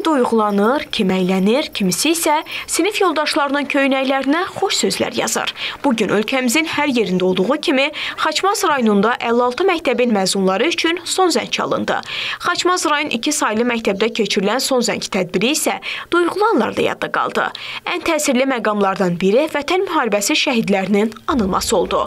Kimi duyğulanır, kimi əylənir, kimisi isə sinif yoldaşlarının köynəklərinə xoş sözlər yazır. Bugün ölkəmizin hər yerində olduğu kimi Xaçmaz rayonunda 56 məktəbin məzunları üçün son zəng çalındı. Xaçmaz rayon 2 saylı məktəbdə keçirilən son zəng tədbiri isə duyğulanlarda yadda qaldı. Ən təsirli məqamlardan biri Vətən müharibəsi şəhidlərinin anılması oldu.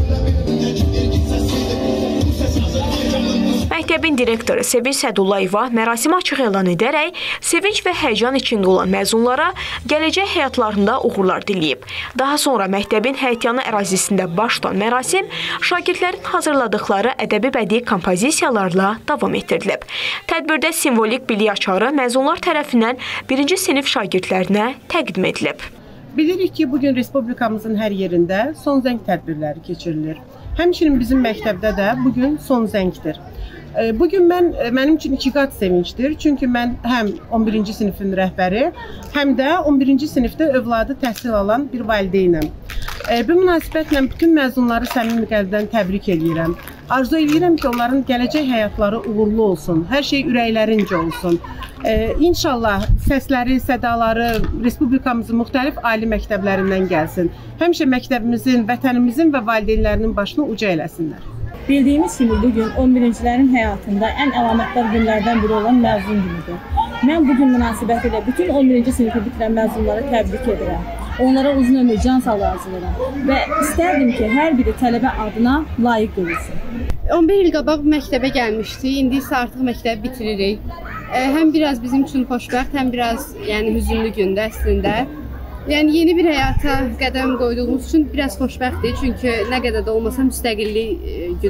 Məktəbin direktoru Sevinç Sədullayeva mərasimi açıq elan edərək, sevinç və həyəcan içində olan məzunlara gələcək həyatlarında uğurlar diləyib. Daha sonra məktəbin həyətyanı ərazisində baş tutan mərasim şagirdlərin hazırladıkları ədəbi bədii kompozisiyalarla davam etdirilib. Tədbirdə simvolik bilik açarı məzunlar tərəfindən 1-ci sinif şagirdlərinə təqdim edilib. Bilirik ki, bugün Respublikamızın hər yerində son zəng tədbirləri keçirilir. Həmçinin bizim məktəbdə də bugün son zəngdir. Bugün mənim üçün 2 qat sevincdir. Çünki mən həm 11-ci sinifin rəhbəri, həm də 11-ci sinifdə övladı təhsil alan bir valideynəm. Bu münasibətlə bütün məzunları səmimi qəlbdən təbrik edirəm. Arzu edirəm ki, onların gələcək həyatları uğurlu olsun, hər şey ürəklərincə olsun. İnşallah səsləri, sədaları Respublikamızın müxtəlif ali məktəblərindən gəlsin. Həmişə məktəbimizin, vətənimizin və valideynlərinin başını uca eləsinlər. Bildiyimiz kimi bugün 11-cilərin həyatında ən əlamətdar günlərdən biri olan məzun günüdür. Mən bugün münasibətilə bütün 11-ci sinifi bitirən məzunları təbrik edirəm. Onlara uzun ömür, can sağlığı arzulayıram və istərdim ki, hər biri tələbə adına layiq görülsün. 11 il qabaq məktəbə gəlmişdik, indi isə artıq məktəbi bitiririk. Həm biraz bizim üçün xoşbəxt, həm biraz hüzünlü gündür əslində. Yeni bir həyata qədəm qoyduğumuz üçün biraz xoşbəxtdir, çünki nə qədər də olmasa müstəqillik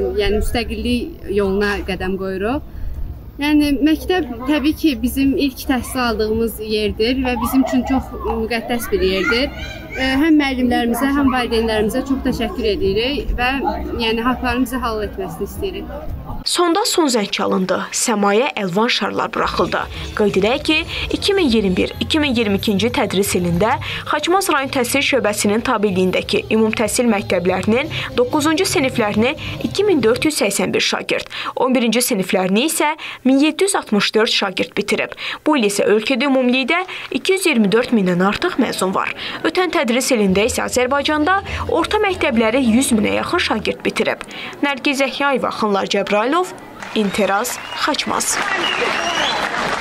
yoluna qədəm qoyuruq. Məktəb təbii ki, bizim ilk təhsil aldığımız yerdir və bizim üçün çox müqəddəs bir yerdir. Həm müəllimlərimizə, həm valideynlərimizə çox təşəkkür edirik və haqlarımızı hal etməsini istəyirik. Sonda son zəng çalındı, səmaya əlvan şarlar buraxıldı. Qeyd edək ki, 2021-2022-ci tədris ilində Xaçmaz rayon təhsil şöbəsinin tabeliyindəki ümum təhsil məktəblərinin 9-cu siniflərini 2481 şagird, 11-ci siniflərini isə 1764 şagird bitirib. Bu il isə ölkədə ümumilikdə 224 mindən artıq məzun var. Ötən tədris ilində isə Azərbaycanda orta məktəbləri 100 minə yaxın şagird bitirib. Nərgiz Əhyayeva, Xanlar Cəbrayılov, İnteraz, Xaçmaz.